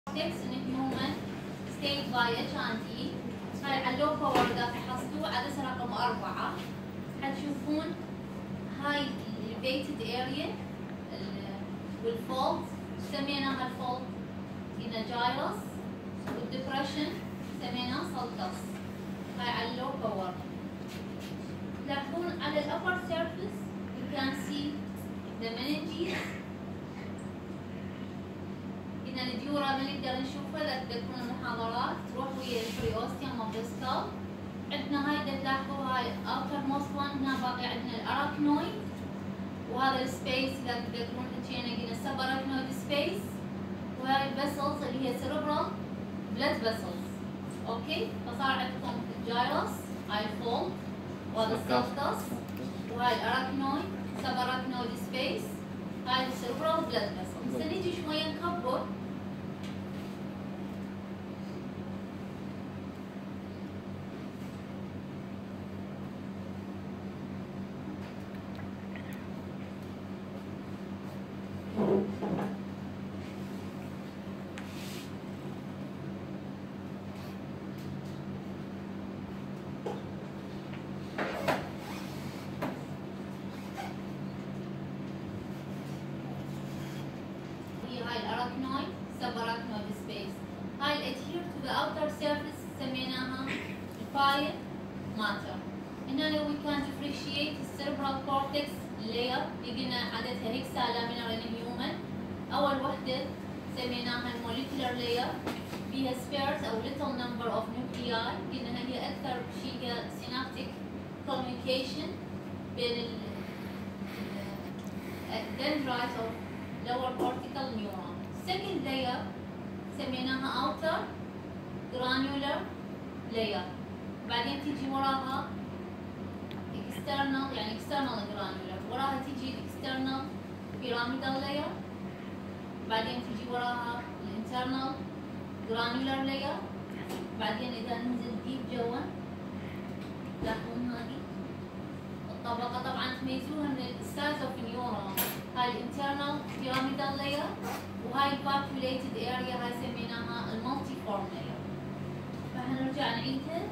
text in human state by H&T. هاي على اللو باور إذا فحصتوه عدسة رقم 4 حتشوفون هاي elevated area والفولت سميناها الفولت هنا جايروس والديبريشن سميناه سلكس. هاي على اللو باور. تلاحظون على الأبر surface you can see the meninges. هنا الديورا ما نقدر نشوفها إذا تذكرون المحاضرات تروح ويا البريوستيوم اوف ذا سكال. عندنا هاي تلاحظوا هاي outer most one. هنا باقي عندنا الأراكنويد وهذا السبيس إذا تذكرون حكينا قلنا subarachnoid space وهاي الفيسلز اللي هي cerebral blood vessels. اوكي فصار عندكم الجايروس هاي الفولد وهذا السلكس وهاي الأراكنويد subarachnoid space هاي السيربرال بلاد فيسل. هسه نجي شوية نكبر subarachnoid space. هاي adhere to the outer surface سميناها البايل ماتر. هنا we can differentiate the cerebral cortex layer اللي قلنا عددها hexalaminar in human. أول وحدة سميناها molecular layer فيها sparse أو little number of nuclei. قلنا هي أكثر شيء synaptic communication بين dendrites of lower cortical neuron. second layer سميناها outer granular layer. بعدين تيجي وراها external يعني external granular. وراها تيجي external pyramidal layer. بعدين تيجي وراها internal granular layer. بعدين إذا ننزل deep جوا تلاحظون هذه الطبقة طبعا تميزوها من السايز اوف نيورون. هاي الانترنال pyramidal layer وهاي populated area هاي سميناها المالتي فورم layer. فحنرجع نعيدها.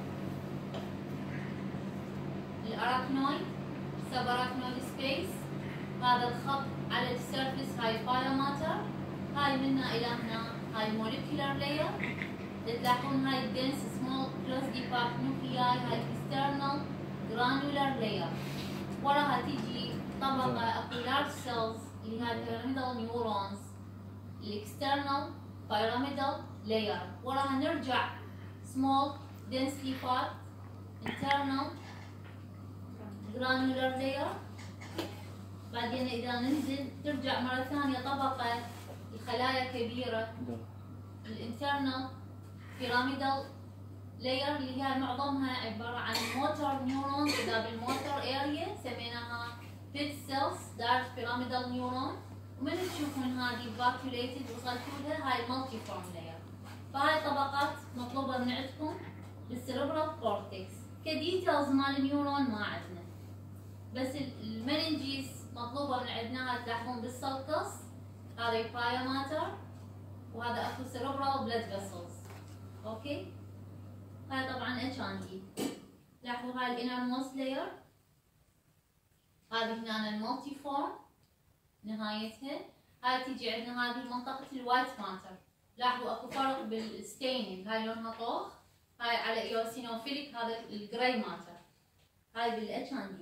الأراكنويد subarachnoid space هذا الخط على السيرفيس هاي بايوماتر. هاي منا إلى هنا هاي molecular layer. تلاحظون هاي dense small closely packed nuclei هاي external granular layer. وراها تيجي طبقة اكو large cells اللي هاي pyramidal neurons الاكسترنال pyramidal layer. وراها نرجع small densely packed internal granular layer. بعدين إذا ننزل ترجع مرة ثانية طبقة الخلايا كبيرة الانترنال pyramidal layer اللي هي معظمها عبارة عن motor neurons. إذا بالmotor area سميناها pit cells large pyramidal neuron. ومن تشوفون هذه populated وصلتوا لها هاي multiform layer. فهاي طبقات مطلوبة من عندكم بالسيربرال كورتكس. كديتيلز مال النيورون ما عندنا بس المننجيز مطلوبة من عندنا. تلاحظون بالسلكس هذا بايوماتر وهذا اكو سيربرال بلاد فيسلز. اوكي هاي طبعا H&T. لاحظوا هاي الانرموست لاير هذه هنا المالتي فورم نهايتها. هاي تيجي عندنا هذه منطقة الوايت ماتر. لاحظوا اكو فرق بالستينينج. هاي لونها طوخ هاي على ايوسينوفيليك هذا الجراي ماتر. هاي بالH&D.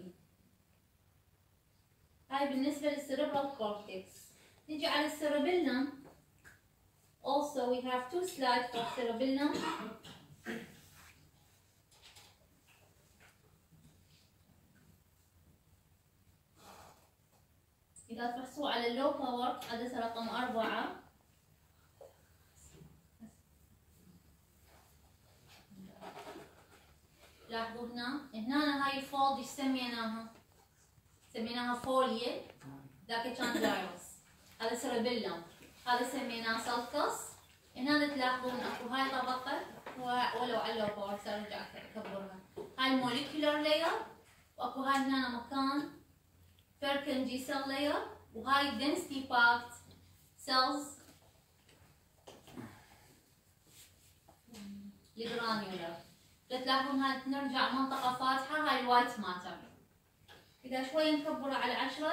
هاي بالنسبة للسيربرال كورتكس. نجي على السيربيلم. Also we have two slides for cerebellum. إذا تفحصوا على اللو باور عدسة رقم 4 لاحظوا هنا هاي الفولد ايش سميناها؟ سميناها فوليا. ذاك كان جايروس. هذا سيربيلم. هذا سميناه سلكس. هنا تلاحظون اكو هاي طبقة ولو على اللو باور سأرجع اكبرها. هاي الموليكولار لاير واكو هاي هنا مكان Purkinje cell layer وهاي densely packed cells الجرانيولر. تلاحظون هاي نرجع منطقة فاتحة، هاي الوايت ماتر. إذا شوية نكبره على 10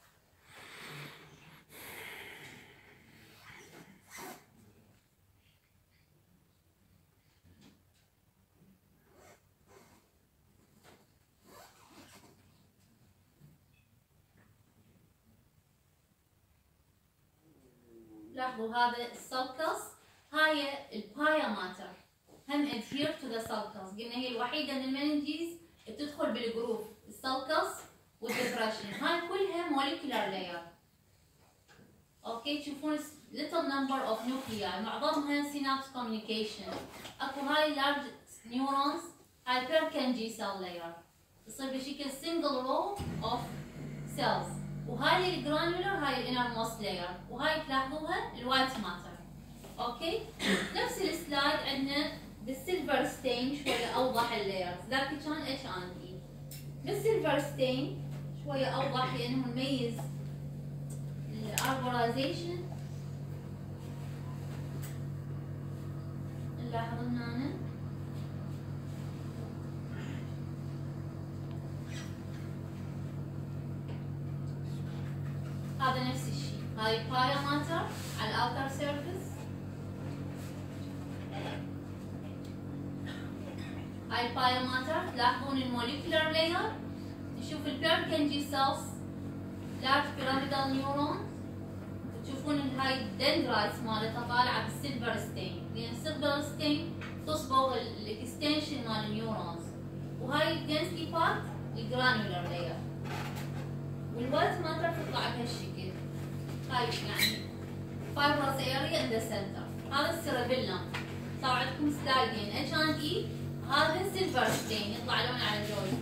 لاحظوا هذا السلكس، هاي البايا ماتر هم adhere to the sulcus. قلنا هي الوحيدة من المننجيز بتدخل بالجروب السلكس والدبرشن. هاي كلها molecular layer. اوكي تشوفون little number of nuclei معظمها synapse communication. اكو هاي large neurons، هاي Purkinje cell layer تصير بشكل single row of cells. وهاي الجرانولر هاي الانرموست لاير، وهاي تلاحظوها الوايت ماتر. اوكي نفس السلايد عندنا بالسيلفر ستين شويه اوضح اللايرز، ذاك كان اتش ان اي. بالسيلفر ستين شويه اوضح لانه نميز الاربورايزيشن. نلاحظون هنا هذا نفس الشيء، هاي بايا ماتر على الاوتر سيرفيس، هاي البايا ماتر. تلاحظون الموليكولر لاير، نشوف البيركنجي سيلز لارج بيراميدال نيورون، تشوفون هاي الدندرايتس مالتها طالعه بالسيلفر ستين، لان السيلفر ستين تصبغ الاكستنشن مال النيورونز. وهاي الدنسلي بارت الجرانولر لاير، والوايت ماتر تطلع بهالشكل. هاي يعني fibrous area in the center. هذا السيربيلم، صار عندكم سلايدين اتش ان اي، هذا سيلفر ستين يطلع لون على جوي.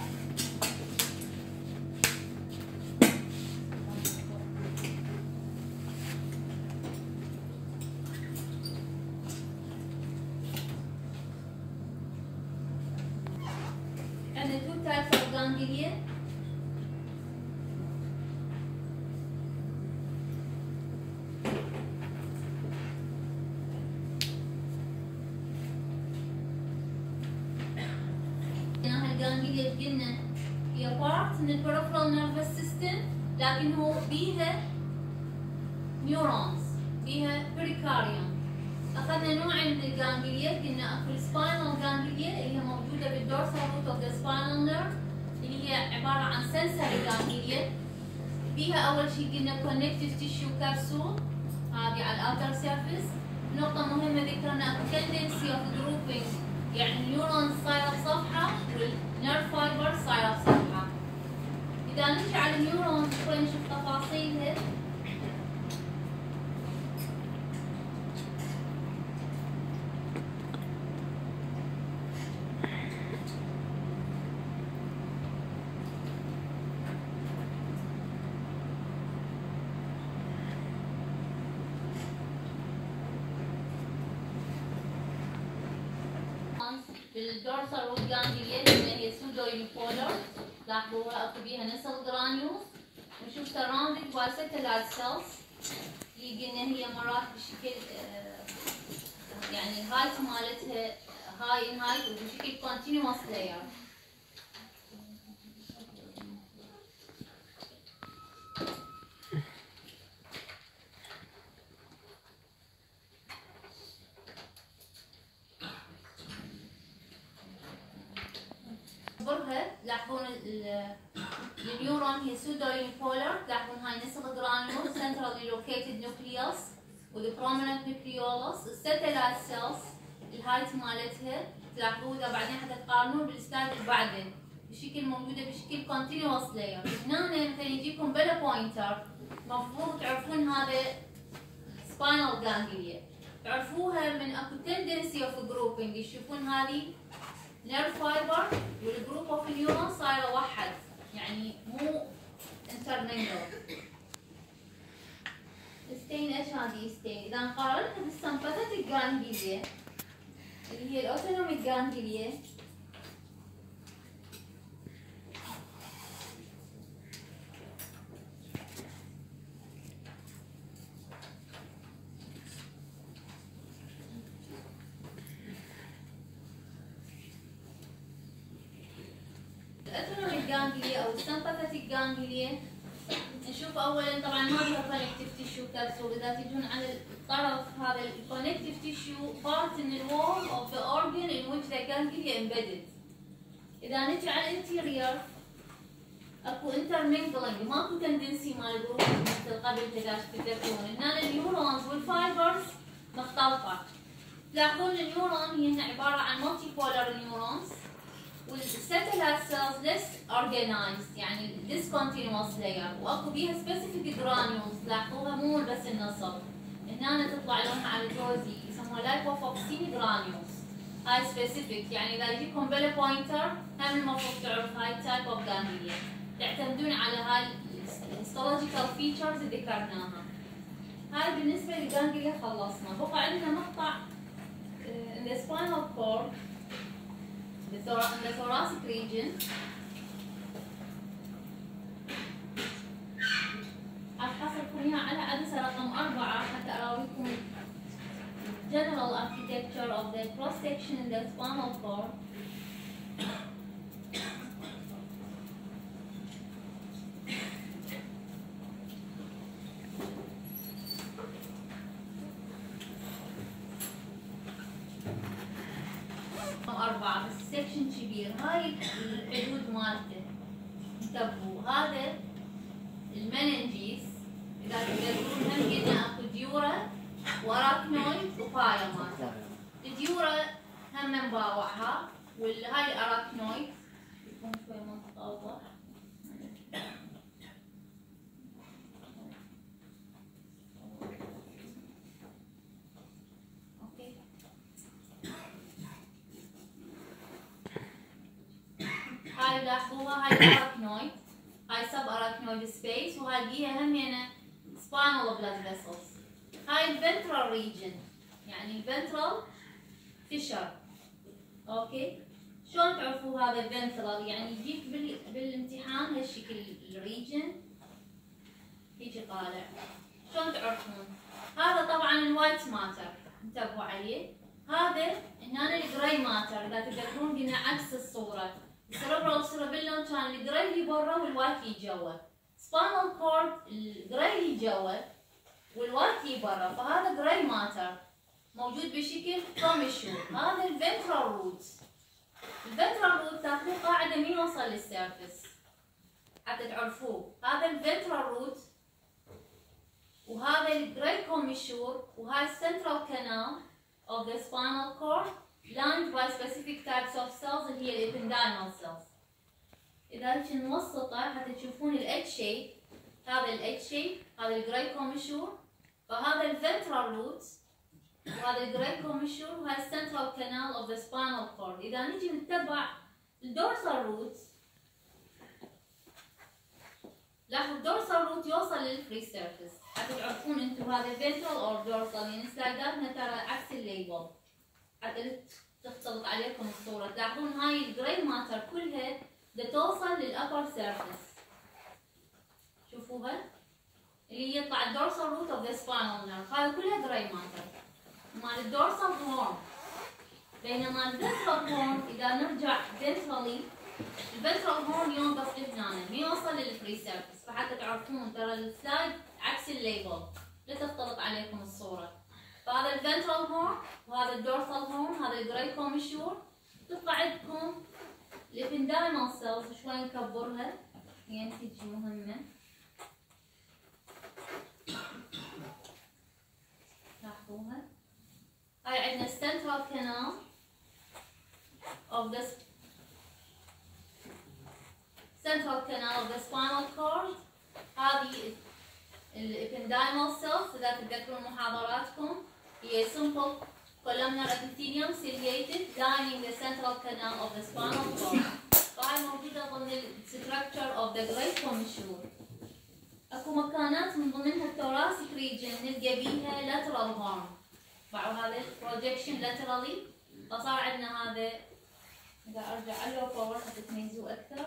عندنا two types of ganglia. قلنا هي بارت من البريفرال نيرفس سيستم، لكن هو بيها نيورونز، بيها بريكاريوم. اخذنا نوعين من الجانجليا، قلنا اكو السباينال جانجليا اللي هي موجوده بالدورسال روت اوف ذا سباينال نيرف، اللي هي عباره عن سنسوري جانجليا. بيها اول شيء قلنا كونكتيف تيشو كابسول، هذه على الاوتر سيرفيس. نقطه مهمه ذكرنا اكو تندنسي اوف جروبينج، يعني النيورونز صايره بصفحه والنيرف فايبر صايره بصفحه. اذا نجي على النيورونز شوي نشوف تفاصيلها. بالدورسال روت جانجليا اللي هي سودو يونيبولر، لاحظوها اكو بيها نسل جرانيولز. ونشوف سراوندد باي ساتلايت سيلز اللي قلنا هي مرات بشكل يعني الهايت مالتها هاي ان هايت وبشكل كونتينوس لاير. تلاحظون النيورون هي سودو يونيبولر، تلاحظون هاي نسل جرانيول سنترالي لوكيتد نوكليوس with prominent nucleolus. الساتلايت سيلز الهايت مالتها تلاحظوها بعدين حتى تقارنون بالسلايد اللي بعده بشكل موجوده بشكل كونتينوس لاير. هنا مثلا يجيكم بلا بوينتر المفروض تعرفون هذا سباينال جانجليا، تعرفوها من اكو تندنسي اوف جروبينج، يشوفون هذه نيرف فايبر والجروب اوف نيورون صايره واحد، يعني مو انترمنجل. ستين ايش هذه ستين؟ اذا نقارنها بالسمباثيك جانجليا اللي هي الاوتونوميك جانجليا، الاوتونوميك جانجليا او السمباثيك جانجليا نشوف اولا طبعا ما فيها كونكتيف تيشو كبسول، اذا تجون على الطرف هذا الكونكتيف تيشو بارت من الوول اوف ذا اورجن ان which the ganglia embedded. اذا نجي على الانتيريور اكو انترمينجلينج، ماكو تندنسي مال الجروب مثل قبل كذا تتذكرون. هنا النيورونز والفايبرز مختلطه. تلاحظون النيورون هي عباره عن مالتي بولار نيورونز، والستيلر سيلز ليس اورجنايزد يعني ديسكونتينوس لاير، واكو بيها سبيسيفيك جرانيولز تلاحظوها مو بس النصب. هنا تطلع لونها على الجوزي يسموها لايبوفوكسين جرانيولز. هاي سبيسيفيك يعني اذا يجيكم بلا بوينتر هم المفروض تعرف هاي تايب اوف جانجليا، تعتمدون على هاي الهيستولوجيكال فيتشرز اللي ذكرناها. هاي بالنسبه للجانجليا خلصنا. بقى عندنا مقطع in the spinal cord in the thoracic region. أحصلكم إياها على عدسة رقم 4 حتى أراويكم general architecture of the cross section in the spinal cord. أربعة بس سكشن كبير. هاي الحدود مالته انتبهوا. هذا المننجيس إذا تقدرون هم قلنا أكو ديورا وأراكنويد وبايا مالته. الديورا هم نباوعها، وهاي الأراكنويد يكون شوي متطور. هاي لاحظوها، هاي اراكنويد، هاي سب اراكنويد سبيس، وهاي بيها همينه سباينال بلاد فيسلز. هاي الفنترال ريجن يعني الفنترال فيشر. اوكي، شلون تعرفوا هذا الفنترال؟ يعني يجيك بالامتحان هالشكل الريجن هيجي طالع. شلون تعرفون؟ هذا طبعا الوايت ماتر انتبهوا عليه. هذا هنا الجراي ماتر، اذا تذكرون قلنا عكس الصوره. السيربرال والسيربيلوم كان الجراي اللي برا والوايت اللي جوا. سباينال كورد الجراي اللي جوا والوايت اللي برا، فهذا جراي ماتر موجود بشكل كوميشور. هذا الفنترال روت. الفنترال روت تاخذوه قاعده مين وصل للسيرفس حتى تعرفوه. هذا الفنترال روت وهذا الجراي كوميشور، وهاي السنترال كانال of the spinal cord lined by specific types of cells اللي هي الابندايمال cells. إذا هيك نوسطه حتى تشوفون ال H shape، هذا ال H shape، هذا الجراي كوميشور، فهذا الفنترال روت وهذا الجراي كوميشور وهاي السنترال كانال of the spinal cord. إذا نجي نتبع الدورسال روت، لاحظوا الدورسال روت يوصل للفري سيرفيس حتى تعرفون انتم هذا فنترال او دورسال، يعني سلايداتنا ترى عكس الليبل حتى تختلط عليكم الصورة. تلاحظون هاي الجراي ماتر كلها بدها توصل للأبر سيرفيس. شوفوها اللي هي يطلع الدورسال روت اوف ذا سباينال نيرف، هذا كلها جراي ماتر. مال الدورسال هورن، بينما الفنترال هورن إذا نرجع فنترالي، الفنترال هورن ينقص هنا ما يوصل للفري سيرفيس، فحتى تعرفون ترى السلايد عكس الليبل لا تختلط عليكم الصورة. فهذا الفنترال هورن وهذا الدورسال هورن، هذا الجراي كوميشور. تبقى عندكم الابندايمال سيلز، شوي نكبرها هي تجي مهمة. لاحظوها هاي عندنا السنترال كانال of the central canal of the spinal cord. هذه الابندايمال سيلز إذا تتذكرون محاضراتكم هي simple columnar epithelium ciliated lining the central canal of the spinal cord. فهاي موجودة ضمن ال structure of the great commissure. اكو مكانات من ضمنها الثوراسيك ريجن نلقى بيها lateral horn، بعد هذا projection laterally، فصار عندنا هذا. إذا أرجع له باور حتى تميزوه أكثر.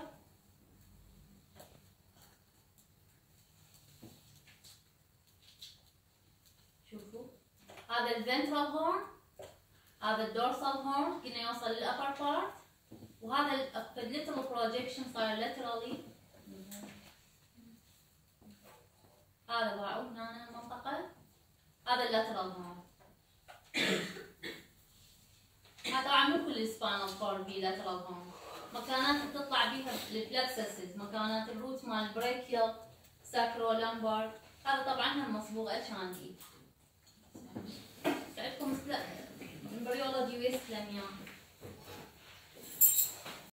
شوفوا هذا الفنترال هورن، هذا الدورسال هورن قلنا يوصل للأبر بارت، وهذا الليترال بروجكشن صار لاترالي. هذا باعوا هنا المنطقة، هذا اللاترال مال. هذا طبعا مو كل السباينال كورد بيه لاترال هون، مكانات تطلع بيها البلكسسز، مكانات الروت مال البريكيال ساكرولامبار، هذا طبعا هم مصبوغ اتشاندي. عندكم امبريولوجي ويستلم يعني.